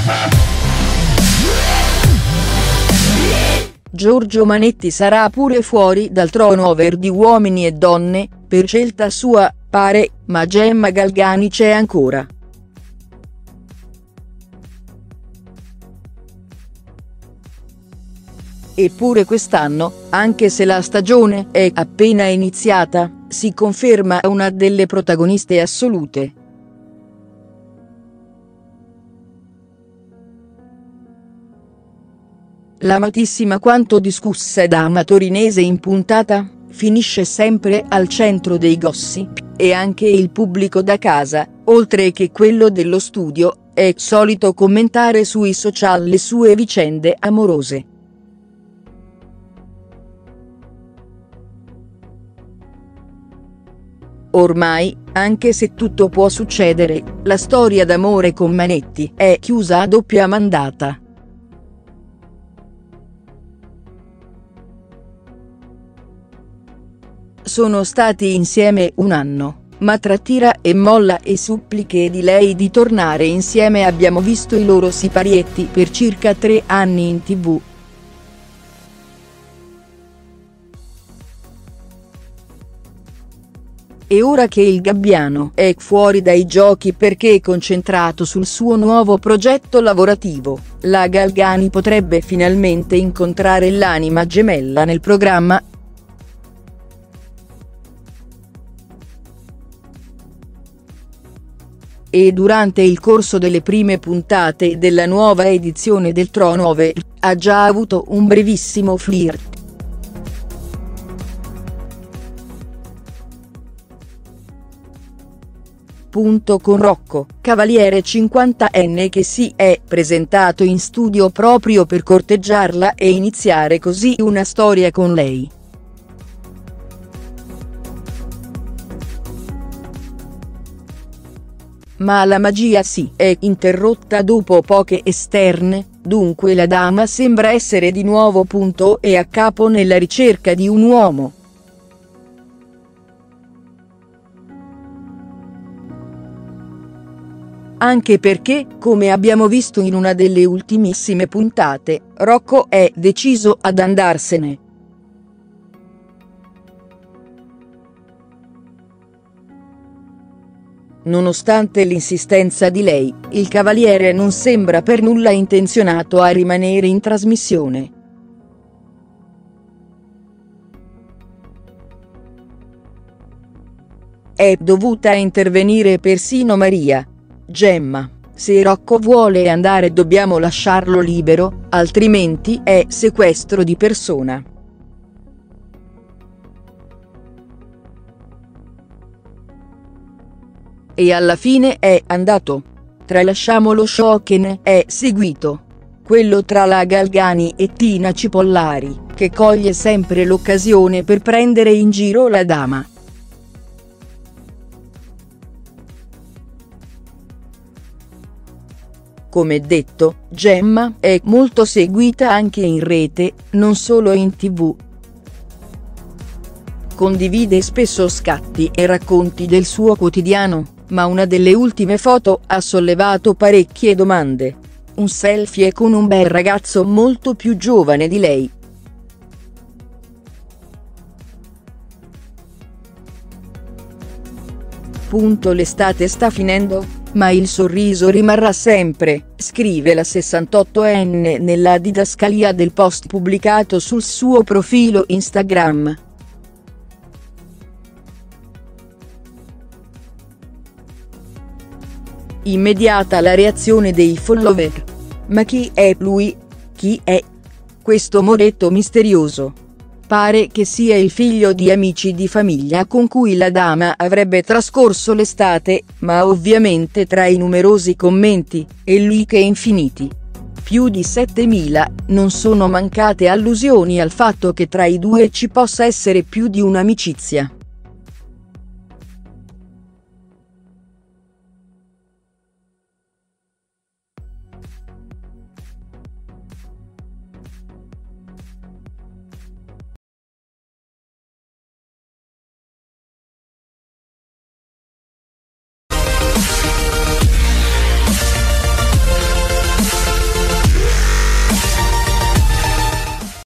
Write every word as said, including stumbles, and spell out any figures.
Giorgio Manetti sarà pure fuori dal turnover di Uomini e Donne, per scelta sua, pare, ma Gemma Galgani c'è ancora. Eppure quest'anno, anche se la stagione è appena iniziata, si conferma una delle protagoniste assolute. L'amatissima quanto discussa dama torinese in puntata, finisce sempre al centro dei gossip, e anche il pubblico da casa, oltre che quello dello studio, è solito commentare sui social le sue vicende amorose. Ormai, anche se tutto può succedere, la storia d'amore con Manetti è chiusa a doppia mandata. Sono stati insieme un anno, ma tra tira e molla e suppliche di lei di tornare insieme abbiamo visto i loro siparietti per circa tre anni in tv. E ora che il gabbiano è fuori dai giochi perché concentrato sul suo nuovo progetto lavorativo, la Galgani potrebbe finalmente incontrare l'anima gemella nel programma. E durante il corso delle prime puntate della nuova edizione del turnover, ha già avuto un brevissimo flirt. Punto con Rocco, cavaliere cinquantenne che si è presentato in studio proprio per corteggiarla e iniziare così una storia con lei. Ma la magia si è interrotta dopo poche esterne, dunque la dama sembra essere di nuovo punto e a capo nella ricerca di un uomo. Anche perché, come abbiamo visto in una delle ultimissime puntate, Rocco è deciso ad andarsene. Nonostante l'insistenza di lei, il cavaliere non sembra per nulla intenzionato a rimanere in trasmissione. È dovuta intervenire persino Maria. Gemma, se Rocco vuole andare dobbiamo lasciarlo libero, altrimenti è sequestro di persona. E alla fine è andato. Tralasciamo lo show che ne è seguito. Quello tra la Galgani e Tina Cipollari, che coglie sempre l'occasione per prendere in giro la dama. Come detto, Gemma è molto seguita anche in rete, non solo in tv. Condivide spesso scatti e racconti del suo quotidiano, ma una delle ultime foto ha sollevato parecchie domande. Un selfie con un bel ragazzo molto più giovane di lei. Punto l'estate sta finendo, ma il sorriso rimarrà sempre, scrive la sessantottenne nella didascalia del post pubblicato sul suo profilo Instagram. Immediata la reazione dei follower. Ma chi è lui? Chi è questo moretto misterioso? Pare che sia il figlio di amici di famiglia con cui la dama avrebbe trascorso l'estate, ma ovviamente tra i numerosi commenti, e like infiniti, più di settemila, non sono mancate allusioni al fatto che tra i due ci possa essere più di un'amicizia.